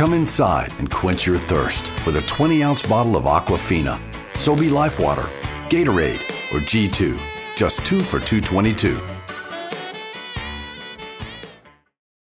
Come inside and quench your thirst with a 20-ounce bottle of Aquafina, Sobe Life Water, Gatorade, or G2. Just 2 for $2.22.